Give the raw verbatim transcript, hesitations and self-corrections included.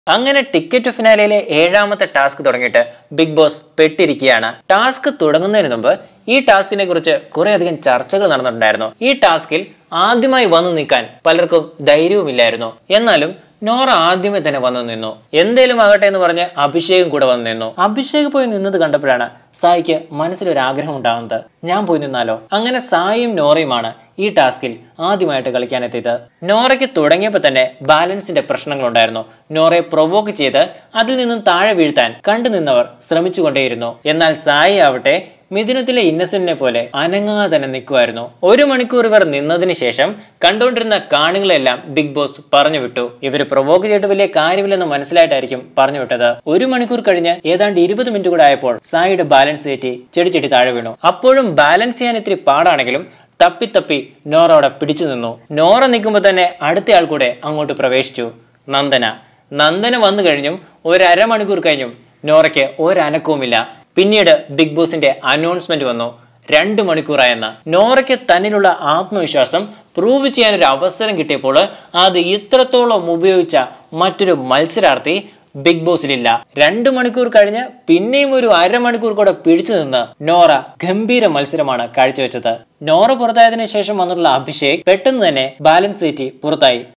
അങ്ങനെ ടിക്കറ്റ് ഫിനാലയിലെ ഏഴാമത്തെ ടാസ്ക് തുടങ്ങിയിട്ട് ബിഗ് ബോസ് പെട്ടിരിക്കുകയാണ്. ടാസ്ക് തുടങ്ങുന്നതിന് മുമ്പ് ഈ ടാസ്കിനെ കുറിച്ച് കുറെ അധികം ചർച്ചകൾ നടന്നിട്ടുണ്ടായിരുന്നു. ഈ ടാസ്കിൽ ആദ്യമായി വന്നു നിൽക്കാൻ പലർക്കും ധൈര്യവുമില്ലായിരുന്നു. എന്നാലും നോറ ആദ്യമേ തന്നെ വന്നു നിന്നു. എന്തേലും ആകട്ടെ എന്ന് പറഞ്ഞ് അഭിഷേകും കൂടെ വന്നു നിന്നു. അഭിഷേക് പോയി നിന്നത് കണ്ടപ്പോഴാണ് സായിക്ക് മനസ്സിലൊരാഗ്രഹം ഉണ്ടാകുന്നത്, ഞാൻ പോയി നിന്നാലോ. അങ്ങനെ സായിയും നോറയുമാണ് ഈ ടാസ്കിൽ ആദ്യമായിട്ട് കളിക്കാനെത്തിയത്. നോറയ്ക്ക് തുടങ്ങിയപ്പോൾ തന്നെ ബാലൻസിന്റെ പ്രശ്നങ്ങളുണ്ടായിരുന്നു. നോറയെ പ്രൊവോക്ക് ചെയ്ത് അതിൽ നിന്നും താഴെ വീഴ്ത്താൻ കണ്ടു നിന്നവർ ശ്രമിച്ചുകൊണ്ടേയിരുന്നു. എന്നാൽ സായി ആവട്ടെ മിഥുനത്തിലെ ഇന്നസെന്റിനെ പോലെ അനങ്ങാതെ തന്നെ നിൽക്കുമായിരുന്നു. ഒരു മണിക്കൂർ ഇവർ നിന്നതിന് ശേഷം കണ്ടുകൊണ്ടിരുന്ന കാണികളെല്ലാം ബിഗ് ബോസ് പറഞ്ഞു വിട്ടു. ഇവര് പ്രൊവോക്ക് ചെയ്തിട്ട് വലിയ കാര്യമില്ലെന്ന് മനസ്സിലായിട്ടായിരിക്കും പറഞ്ഞു വിട്ടത്. ഒരു മണിക്കൂർ കഴിഞ്ഞ് ഏതാണ്ട് ഇരുപത് മിനിറ്റ് കൂടെ ആയപ്പോൾ സായിയുടെ ബാലൻസ് തെറ്റി ചെടിച്ചെടി താഴെ വീണു. അപ്പോഴും ബാലൻസ് ചെയ്യാൻ ഇത്തിരി പാടാണെങ്കിലും തപ്പി തപ്പി നോറ അവിടെ പിടിച്ചു നിന്നു. നോറ നിൽക്കുമ്പോൾ തന്നെ അടുത്തയാൾ കൂടെ അങ്ങോട്ട് പ്രവേശിച്ചു, നന്ദന. നന്ദന വന്നു കഴിഞ്ഞും ഒരു അരമണിക്കൂർ കഴിഞ്ഞും നോറയ്ക്ക് ഒരനക്കവുമില്ല. പിന്നീട് ബിഗ് ബോസിന്റെ അനൗൺസ്മെന്റ് വന്നു, രണ്ടു മണിക്കൂറായെന്ന്. നോറയ്ക്ക് തന്നിലുള്ള ആത്മവിശ്വാസം പ്രൂവ് ചെയ്യാൻ ഒരു അവസരം കിട്ടിയപ്പോൾ അത് ഇത്രത്തോളം ഉപയോഗിച്ച മറ്റൊരു മത്സരാർത്ഥി ബിഗ് ബോസിലില്ല. രണ്ടു മണിക്കൂർ കഴിഞ്ഞ് പിന്നെയും ഒരു അരമണിക്കൂർ കൂടെ പിടിച്ചു നിന്ന് നോറ ഗംഭീര മത്സരമാണ് കാഴ്ചവെച്ചത്. നോറ പുറത്തായതിനു ശേഷം വന്നിട്ടുള്ള അഭിഷേക് പെട്ടെന്ന് തന്നെ ബാലൻസ് തെറ്റി പുറത്തായി.